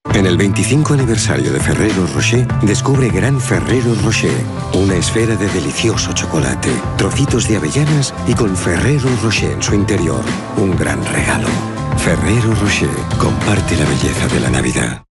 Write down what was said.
En el 25 aniversario de Ferrero Rocher, descubre Gran Ferrero Rocher, una esfera de delicioso chocolate, trocitos de avellanas y con Ferrero Rocher en su interior, un gran regalo. Ferrero Rocher, comparte la belleza de la Navidad.